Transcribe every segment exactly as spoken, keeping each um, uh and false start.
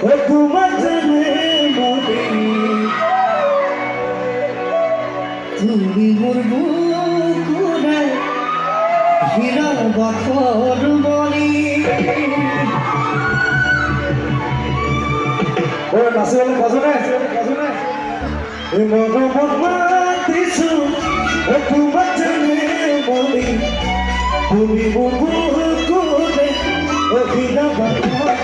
তুমি মোর বুকুরে হীরা বাখর বলি ও নাসিল কাজনে কাজনে এ মন মমাতিছু ও তোমাজনে বলি তুমি মোর বুকুরে হীরা বাখর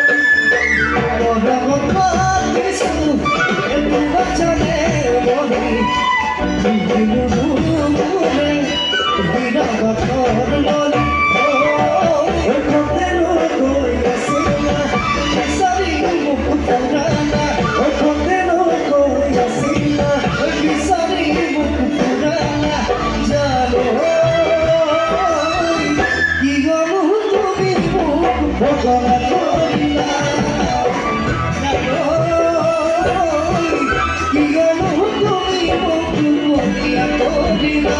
মন মমাতিছু ও তোমাজনে বলি তুমি বুকুরে হীরা বাখর বলি ও কতেলো কইয়াছিলা সারি মুখ পুরানা ও কতেলো কইয়াছিলা সারি মুখ পুরানা জানো কি গো তুমি মুখ ভগনা করিলা জানো কি গো তুমি মুখ ভগনা করিলা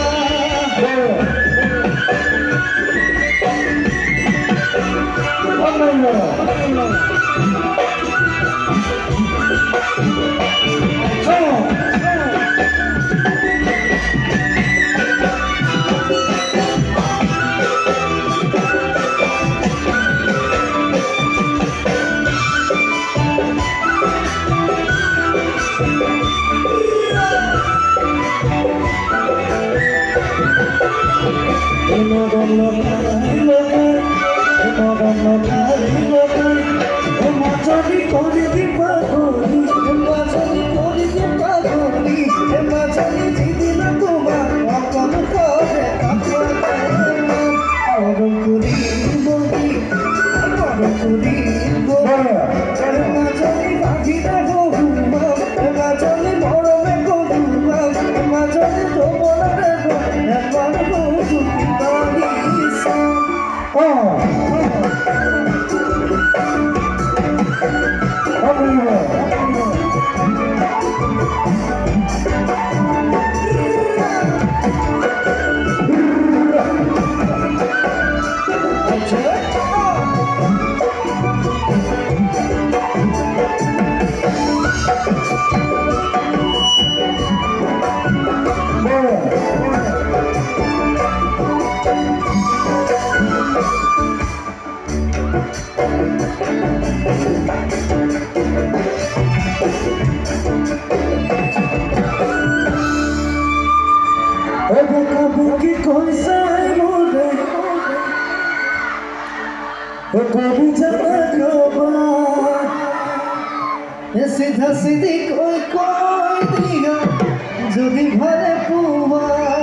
सीधा सीधी कोई कोई दिया जदि भरे पुआ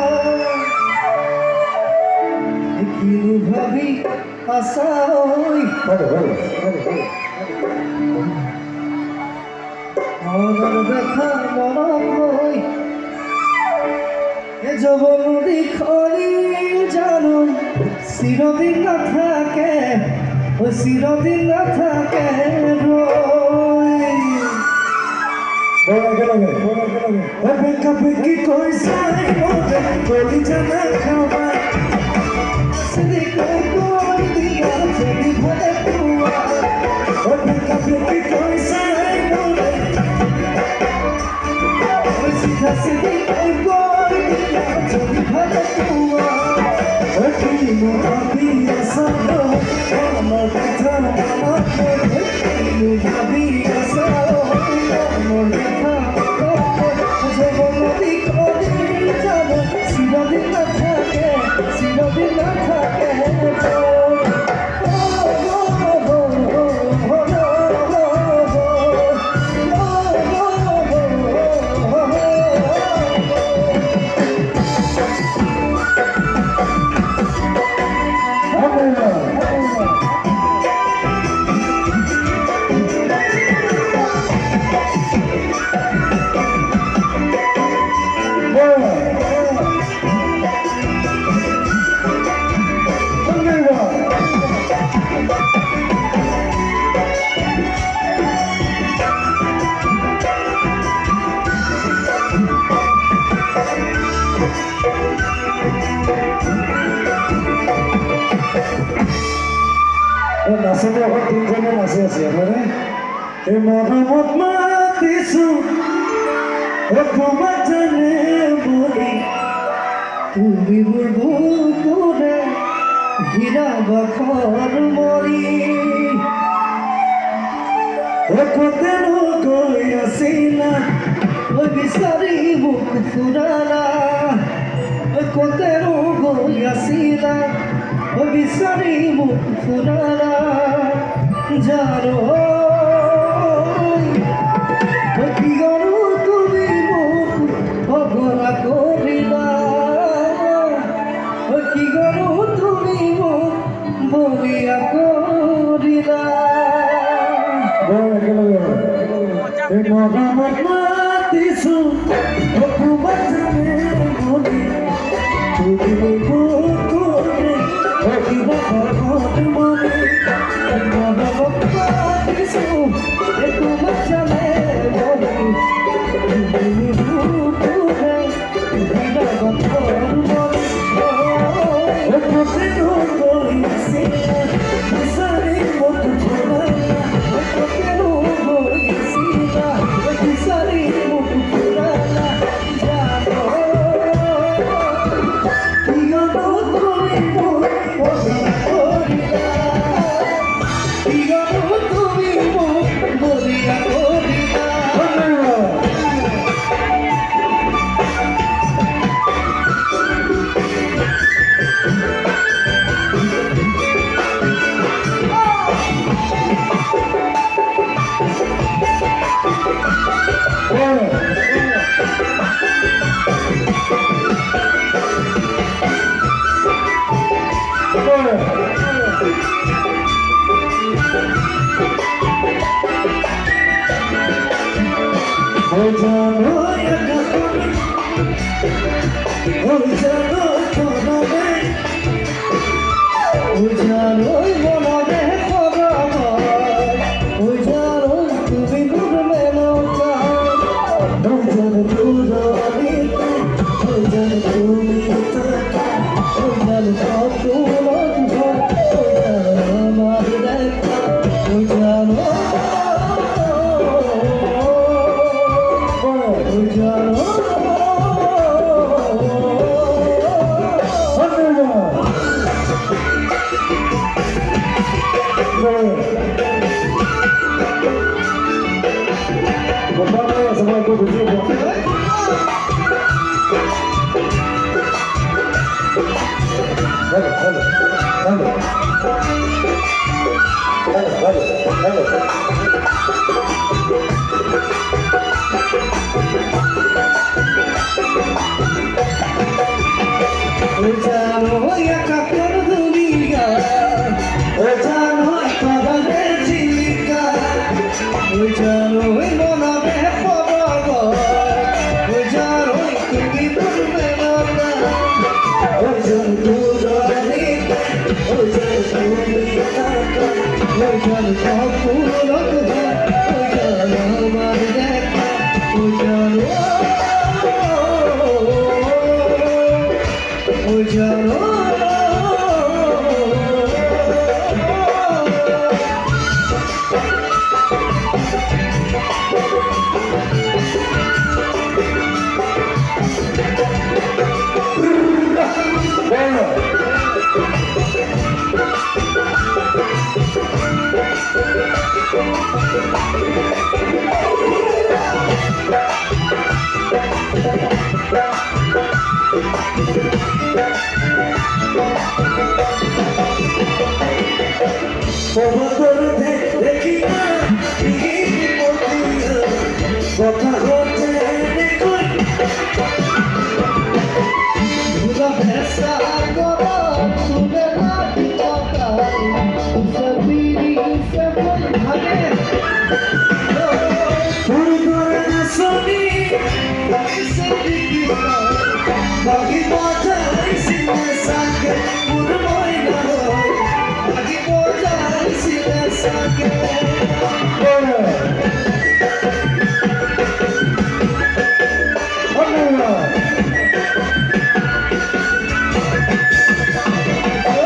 किनु भाभी आशा होई মনের দেখা মরম হই এ যৌবনদি খনি জানো চিরদিন না থাকে ও চিরদিন না থাকে রই বড় গেলে বড় গেলে ও বেকা বেকি কই সাই মোরে কলি জানা খাবা সিদি কই কই দিয়া যদি ভরে পুয়া ও বেকা বেকি কই সাই মোরে ও সিধা সিদি কই কই দিয়া যদি ভরে পুয়া ও কি মোরা দিয়া সাদো আমার কথা আমার কি ভাবিয়া সাদো আমার কথা নাচে এখন তিনজনে নাচি আছে আপনারা এ মহম্মদ মাতিছো ও তোমার জানে বলি তুমি বুলবুল করে হীরা বখর মরি ও কতেন কই আসিনা ওই বিচারি মুখ ফুরালা ও কতেন কই আসিনা ওই বিচারি মুখ ফুরালা জানো কি গরু তুমি মুখ অগরা করিলা কি গরু তুমি মুখ বলিয়া করিলা মহামত মাতিছো তোমার জানে বলি তুমি মুখ করে অগিবা ভগত মনে মহামত মাতিছো তোমার জানে বলি তুমি মুখ করে অগিবা ভগত মনে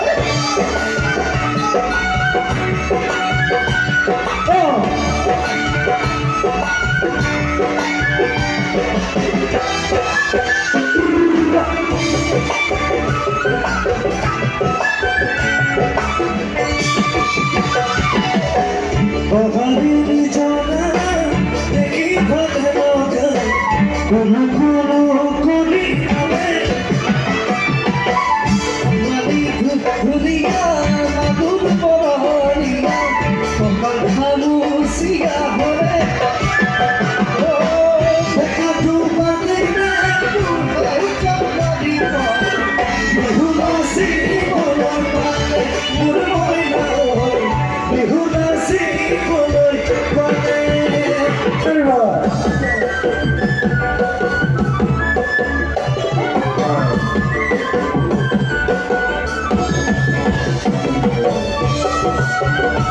Oh!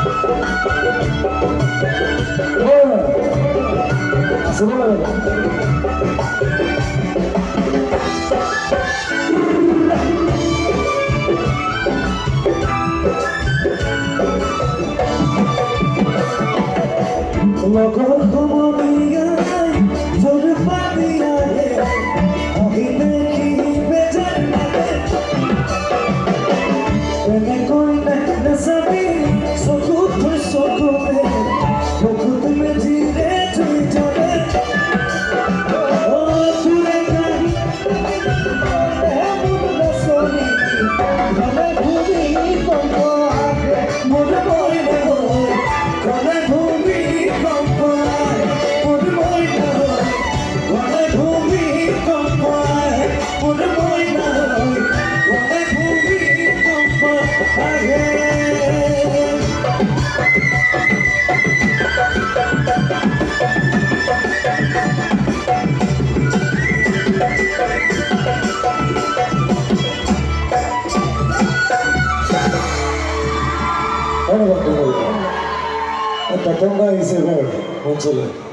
Bueno, cuando Tatonga dice, bueno, un solo.